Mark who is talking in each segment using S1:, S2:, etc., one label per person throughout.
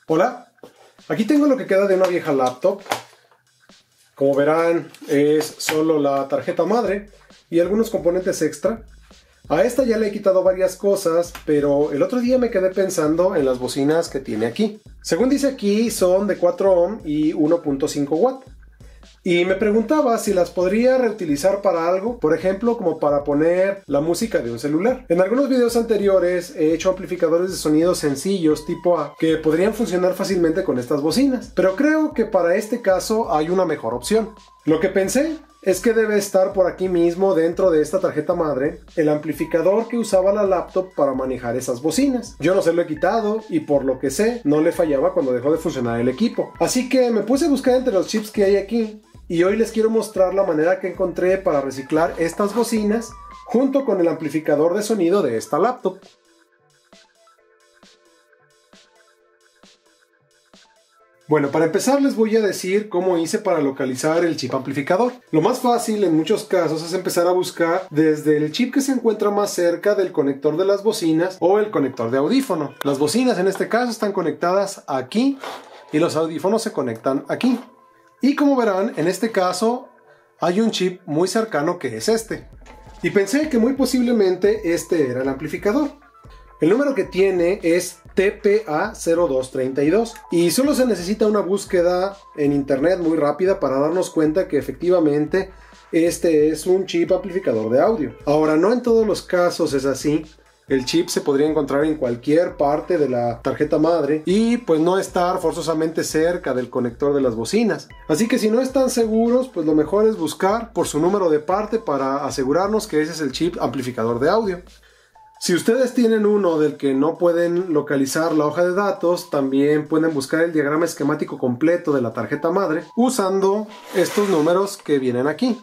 S1: Hola, aquí tengo lo que queda de una vieja laptop. Como verán, es solo la tarjeta madre y algunos componentes extra. A esta ya le he quitado varias cosas, pero el otro día me quedé pensando en las bocinas que tiene aquí. Según dice aquí, son de 4 ohm y 1.5 watt. Y me preguntaba si las podría reutilizar para algo, por ejemplo, como para poner la música de un celular. En algunos videos anteriores he hecho amplificadores de sonido sencillos tipo A que podrían funcionar fácilmente con estas bocinas, pero creo que para este caso hay una mejor opción. Lo que pensé es que debe estar por aquí mismo dentro de esta tarjeta madre el amplificador que usaba la laptop para manejar esas bocinas. Yo no se lo he quitado y por lo que sé no le fallaba cuando dejó de funcionar el equipo. Así que me puse a buscar entre los chips que hay aquí y hoy les quiero mostrar la manera que encontré para reciclar estas bocinas junto con el amplificador de sonido de esta laptop. Bueno, para empezar les voy a decir cómo hice para localizar el chip amplificador. Lo más fácil en muchos casos es empezar a buscar desde el chip que se encuentra más cerca del conector de las bocinas o el conector de audífono. Las bocinas en este caso están conectadas aquí y los audífonos se conectan aquí. Y como verán, en este caso hay un chip muy cercano que es este. Y pensé que muy posiblemente este era el amplificador. El número que tiene es TPA0232 y solo se necesita una búsqueda en internet muy rápida para darnos cuenta que efectivamente este es un chip amplificador de audio. Ahora, no en todos los casos es así. El chip se podría encontrar en cualquier parte de la tarjeta madre y pues no estar forzosamente cerca del conector de las bocinas. Así que si no están seguros, pues lo mejor es buscar por su número de parte para asegurarnos que ese es el chip amplificador de audio. Si ustedes tienen uno del que no pueden localizar la hoja de datos, también pueden buscar el diagrama esquemático completo de la tarjeta madre usando estos números que vienen aquí.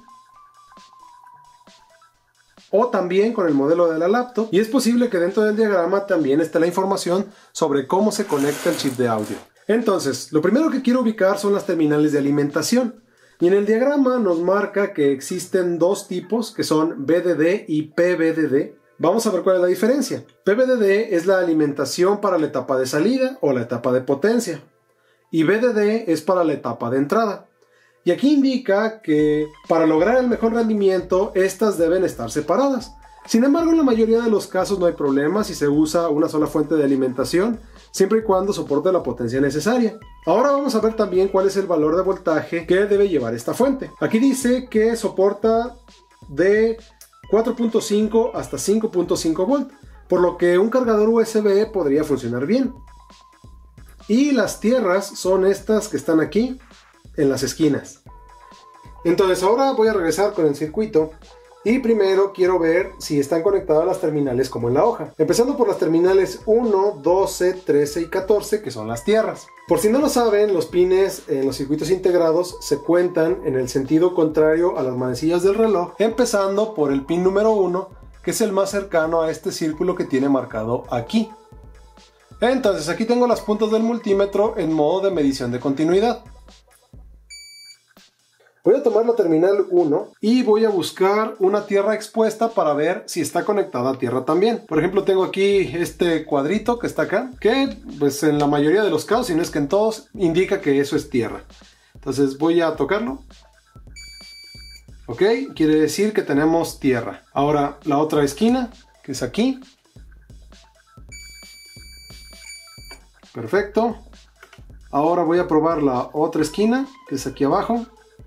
S1: O también con el modelo de la laptop, y es posible que dentro del diagrama también esté la información sobre cómo se conecta el chip de audio. Entonces, lo primero que quiero ubicar son las terminales de alimentación. Y en el diagrama nos marca que existen dos tipos, que son VDD y PVDD. Vamos a ver cuál es la diferencia. PVDD es la alimentación para la etapa de salida o la etapa de potencia. Y VDD es para la etapa de entrada. Y aquí indica que para lograr el mejor rendimiento, estas deben estar separadas. Sin embargo, en la mayoría de los casos no hay problema si se usa una sola fuente de alimentación, siempre y cuando soporte la potencia necesaria. Ahora vamos a ver también cuál es el valor de voltaje que debe llevar esta fuente. Aquí dice que soporta de 4.5 hasta 5.5 volt, por lo que un cargador USB podría funcionar bien. Y las tierras son estas que están aquí en las esquinas. Entonces ahora voy a regresar con el circuito y primero quiero ver si están conectadas las terminales como en la hoja. Empezando por las terminales 1, 12, 13 y 14, que son las tierras. Por si no lo saben, los pines en los circuitos integrados se cuentan en el sentido contrario a las manecillas del reloj, empezando por el pin número 1, que es el más cercano a este círculo que tiene marcado aquí. Entonces aquí tengo las puntas del multímetro en modo de medición de continuidad. Voy a tomar la terminal 1 y voy a buscar una tierra expuesta para ver si está conectada a tierra también. Por ejemplo, tengo aquí este cuadrito que está acá, que pues en la mayoría de los casos, si no es que en todos, indica que eso es tierra. Entonces voy a tocarlo. Ok, quiere decir que tenemos tierra. Ahora la otra esquina, que es aquí. Perfecto. Ahora voy a probar la otra esquina, que es aquí abajo.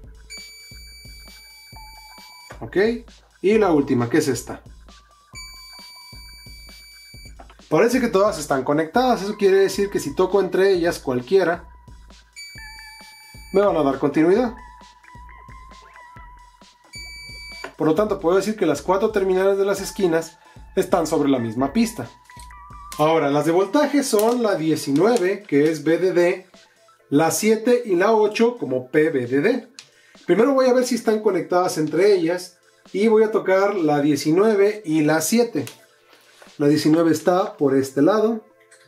S1: Ok, y la última, que es esta. Parece que todas están conectadas, eso quiere decir que si toco entre ellas cualquiera, me van a dar continuidad. Por lo tanto, puedo decir que las 4 terminales de las esquinas están sobre la misma pista. Ahora, las de voltaje son la 19, que es VDD, la 7 y la 8 como PVDD. Primero voy a ver si están conectadas entre ellas y voy a tocar la 19 y la 7. La 19 está por este lado.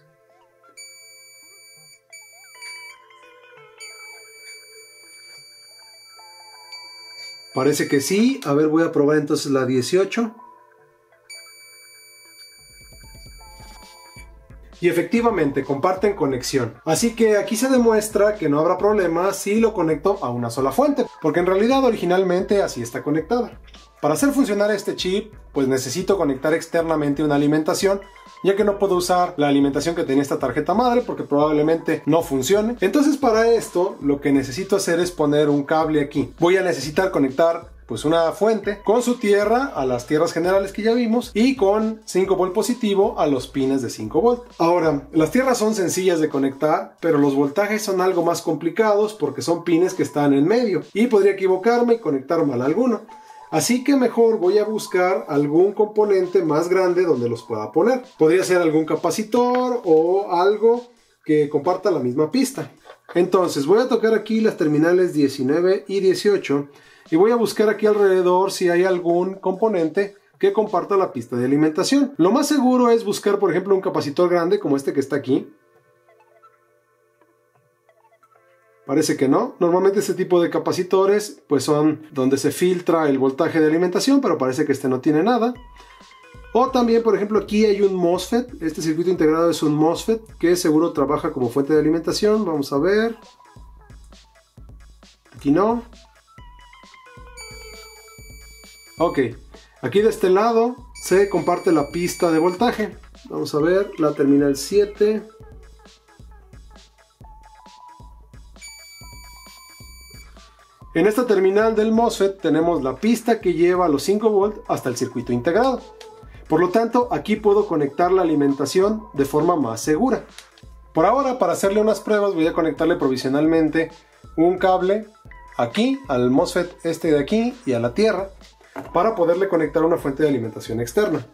S1: Parece que sí. A ver, voy a probar entonces la 18. Y efectivamente comparten conexión. Así que aquí se demuestra que no habrá problema si lo conecto a una sola fuente, porque en realidad originalmente así está conectada. Para hacer funcionar este chip, pues necesito conectar externamente una alimentación, ya que no puedo usar la alimentación que tenía esta tarjeta madre porque probablemente no funcione. Entonces para esto lo que necesito hacer es poner un cable aquí. Voy a necesitar conectar pues una fuente con su tierra a las tierras generales que ya vimos y con 5 volt positivo a los pines de 5 volt. Ahora, las tierras son sencillas de conectar, pero los voltajes son algo más complicados porque son pines que están en medio y podría equivocarme y conectar mal alguno. Así que mejor voy a buscar algún componente más grande donde los pueda poner. Podría ser algún capacitor o algo que comparta la misma pista. Entonces voy a tocar aquí las terminales 19 y 18 y voy a buscar aquí alrededor si hay algún componente que comparta la pista de alimentación. Lo más seguro es buscar, por ejemplo, un capacitor grande como este que está aquí. Parece que no. Normalmente este tipo de capacitores pues son donde se filtra el voltaje de alimentación, pero parece que este no tiene nada. O también, por ejemplo, aquí hay un MOSFET. Este circuito integrado es un MOSFET que seguro trabaja como fuente de alimentación. Vamos a ver. Aquí no. Ok. Aquí de este lado se comparte la pista de voltaje. Vamos a ver la terminal 7. En esta terminal del MOSFET tenemos la pista que lleva los 5 volt hasta el circuito integrado. Por lo tanto, aquí puedo conectar la alimentación de forma más segura. Por ahora, para hacerle unas pruebas, voy a conectarle provisionalmente un cable aquí, al MOSFET este de aquí y a la tierra, para poderle conectar una fuente de alimentación externa.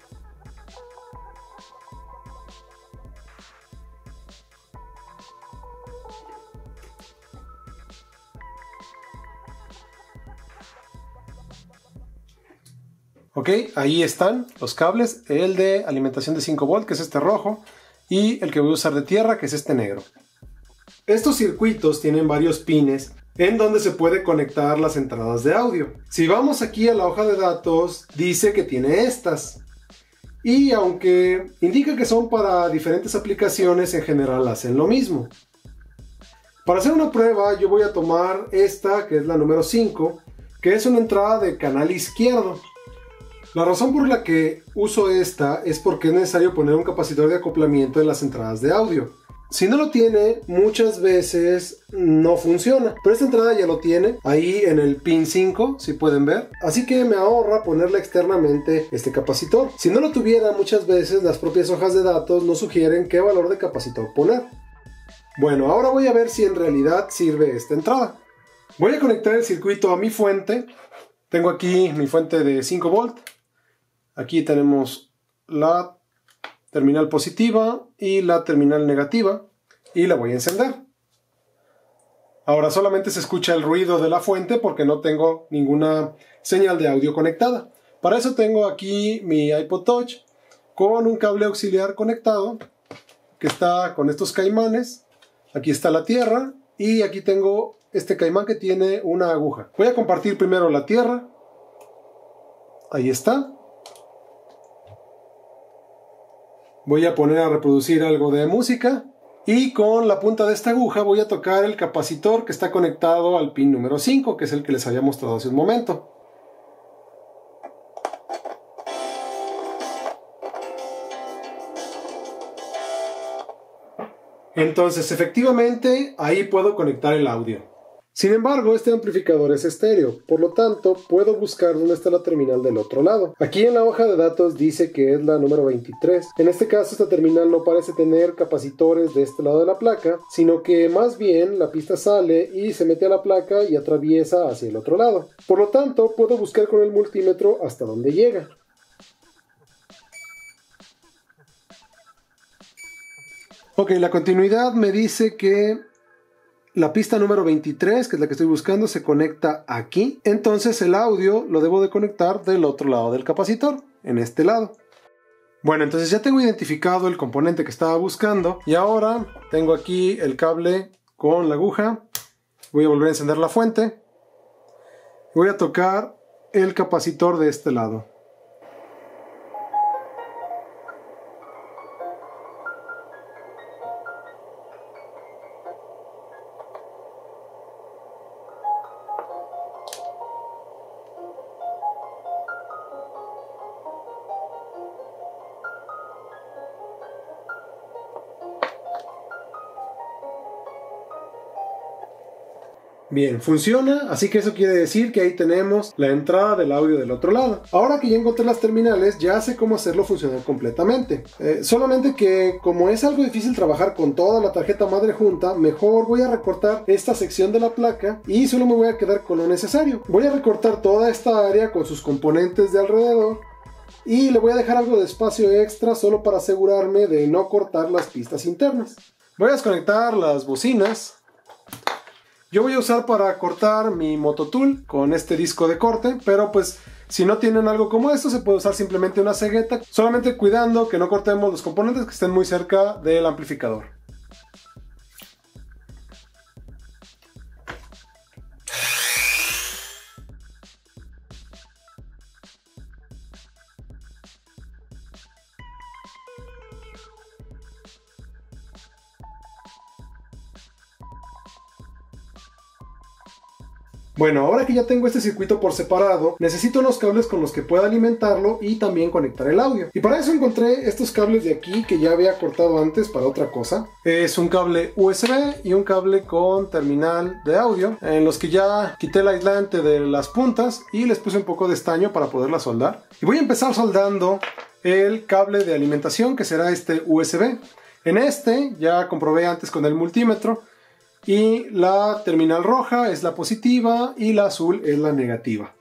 S1: Ok, ahí están los cables, el de alimentación de 5 volt, que es este rojo, y el que voy a usar de tierra, que es este negro. Estos circuitos tienen varios pines en donde se puede conectar las entradas de audio. Si vamos aquí a la hoja de datos, dice que tiene estas. Y aunque indica que son para diferentes aplicaciones, en general hacen lo mismo. Para hacer una prueba, yo voy a tomar esta, que es la número 5, que es una entrada de canal izquierdo. La razón por la que uso esta es porque es necesario poner un capacitor de acoplamiento en las entradas de audio. Si no lo tiene, muchas veces no funciona. Pero esta entrada ya lo tiene, ahí en el pin 5, si pueden ver. Así que me ahorra ponerle externamente este capacitor. Si no lo tuviera, muchas veces las propias hojas de datos nos sugieren qué valor de capacitor poner. Bueno, ahora voy a ver si en realidad sirve esta entrada. Voy a conectar el circuito a mi fuente. Tengo aquí mi fuente de 5 volt. Aquí tenemos la terminal positiva y la terminal negativa y la voy a encender. Ahora solamente se escucha el ruido de la fuente porque no tengo ninguna señal de audio conectada. Para eso tengo aquí mi iPod Touch con un cable auxiliar conectado que está con estos caimanes. Aquí está la tierra y aquí tengo este caimán que tiene una aguja. Voy a compartir primero la tierra. Ahí está. Voy a poner a reproducir algo de música y con la punta de esta aguja voy a tocar el capacitor que está conectado al pin número 5, que es el que les había mostrado hace un momento. Entonces, efectivamente, ahí puedo conectar el audio. Sin embargo, este amplificador es estéreo, por lo tanto, puedo buscar dónde está la terminal del otro lado. Aquí en la hoja de datos dice que es la número 23. En este caso, esta terminal no parece tener capacitores de este lado de la placa, sino que más bien la pista sale y se mete a la placa y atraviesa hacia el otro lado. Por lo tanto, puedo buscar con el multímetro hasta dónde llega. Ok, la continuidad me dice que la pista número 23, que es la que estoy buscando, se conecta aquí. Entonces el audio lo debo de conectar del otro lado del capacitor, en este lado. Bueno, entonces ya tengo identificado el componente que estaba buscando. Y ahora tengo aquí el cable con la aguja. Voy a volver a encender la fuente. Voy a tocar el capacitor de este lado. Bien, funciona, así que eso quiere decir que ahí tenemos la entrada del audio del otro lado. Ahora que ya encontré las terminales, ya sé cómo hacerlo funcionar completamente. Solamente que como es algo difícil trabajar con toda la tarjeta madre junta, mejor voy a recortar esta sección de la placa y solo me voy a quedar con lo necesario. Voy a recortar toda esta área con sus componentes de alrededor y le voy a dejar algo de espacio extra solo para asegurarme de no cortar las pistas internas. Voy a desconectar las bocinas. Yo voy a usar para cortar mi Mototool con este disco de corte, pero pues si no tienen algo como esto se puede usar simplemente una cegueta, solamente cuidando que no cortemos los componentes que estén muy cerca del amplificador. Bueno, ahora que ya tengo este circuito por separado, necesito unos cables con los que pueda alimentarlo y también conectar el audio. Y para eso encontré estos cables de aquí que ya había cortado antes para otra cosa. Es un cable USB y un cable con terminal de audio, en los que ya quité el aislante de las puntas y les puse un poco de estaño para poderla soldar. Y voy a empezar soldando el cable de alimentación, que será este USB. En este ya comprobé antes con el multímetro. Y la terminal roja es la positiva y la azul es la negativa.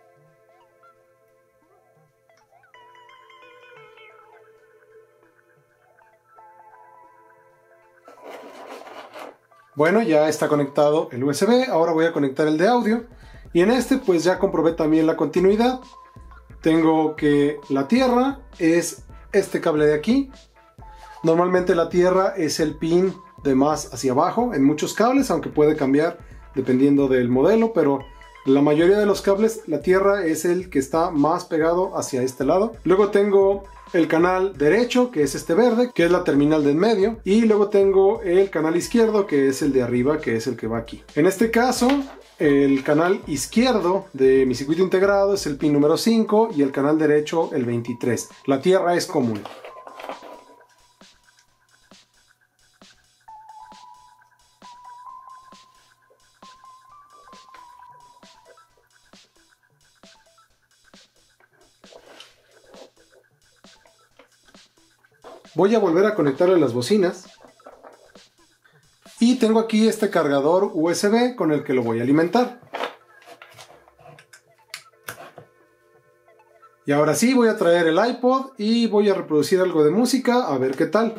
S1: Bueno, ya está conectado el USB, ahora voy a conectar el de audio. Y en este pues ya comprobé también la continuidad. Tengo que la tierra es este cable de aquí. Normalmente la tierra es el pin de más hacia abajo en muchos cables, aunque puede cambiar dependiendo del modelo, pero la mayoría de los cables la tierra es el que está más pegado hacia este lado. Luego tengo el canal derecho, que es este verde, que es la terminal de en medio, y luego tengo el canal izquierdo, que es el de arriba, que es el que va aquí. En este caso el canal izquierdo de mi circuito integrado es el pin número 5 y el canal derecho el 23. La tierra es común. Voy a volver a conectarle las bocinas. Y tengo aquí este cargador USB con el que lo voy a alimentar. Y ahora sí voy a traer el iPod y voy a reproducir algo de música a ver qué tal.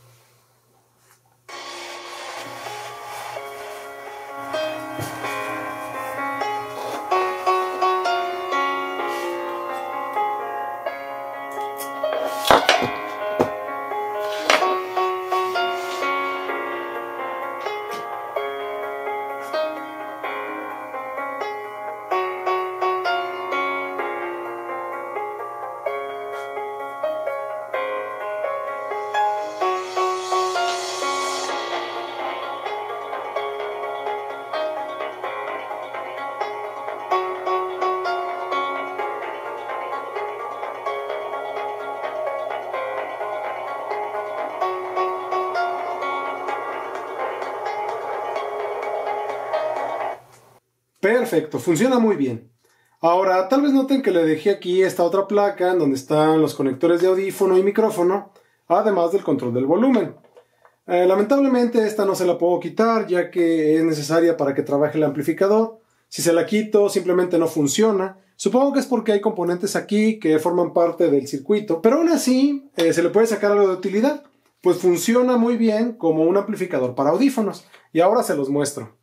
S1: Perfecto, funciona muy bien. Ahora, tal vez noten que le dejé aquí esta otra placa en donde están los conectores de audífono y micrófono, además del control del volumen. Lamentablemente esta no se la puedo quitar ya que es necesaria para que trabaje el amplificador. Si se la quito simplemente no funciona. Supongo que es porque hay componentes aquí que forman parte del circuito, pero aún así se le puede sacar algo de utilidad, pues funciona muy bien como un amplificador para audífonos. Y ahora se los muestro.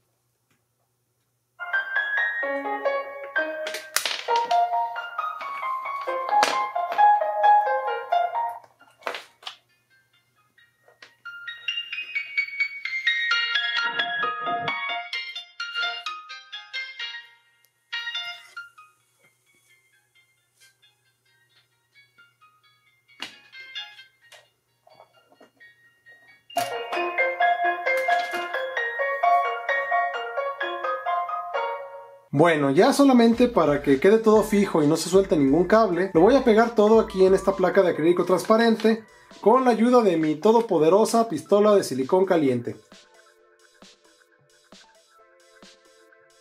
S1: Bueno, ya solamente para que quede todo fijo y no se suelte ningún cable, lo voy a pegar todo aquí en esta placa de acrílico transparente con la ayuda de mi todopoderosa pistola de silicón caliente.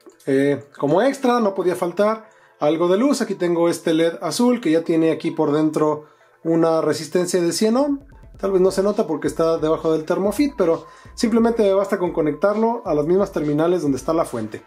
S1: Como extra no podía faltar algo de luz. Aquí tengo este LED azul que ya tiene aquí por dentro una resistencia de 100 ohm. Tal vez no se nota porque está debajo del Thermofit, pero simplemente me basta con conectarlo a las mismas terminales donde está la fuente.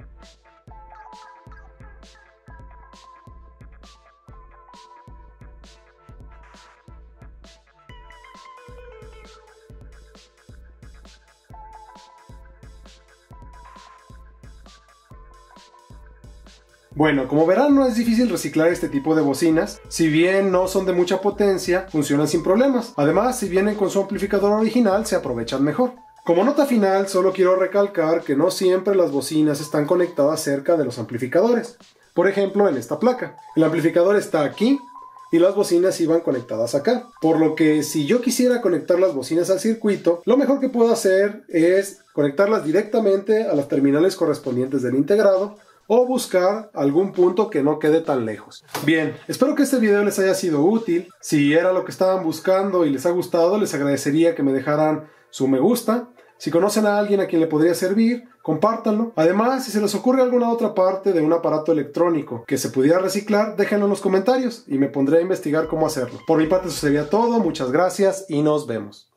S1: Bueno, como verán, no es difícil reciclar este tipo de bocinas. Si bien no son de mucha potencia, funcionan sin problemas. Además, si vienen con su amplificador original, se aprovechan mejor. Como nota final, solo quiero recalcar que no siempre las bocinas están conectadas cerca de los amplificadores. Por ejemplo, en esta placa. El amplificador está aquí y las bocinas iban conectadas acá. Por lo que si yo quisiera conectar las bocinas al circuito, lo mejor que puedo hacer es conectarlas directamente a las terminales correspondientes del integrado, o buscar algún punto que no quede tan lejos. Bien, espero que este video les haya sido útil. Si era lo que estaban buscando y les ha gustado, les agradecería que me dejaran su me gusta. Si conocen a alguien a quien le podría servir, compártanlo. Además, si se les ocurre alguna otra parte de un aparato electrónico que se pudiera reciclar, déjenlo en los comentarios y me pondré a investigar cómo hacerlo. Por mi parte eso sería todo, muchas gracias y nos vemos.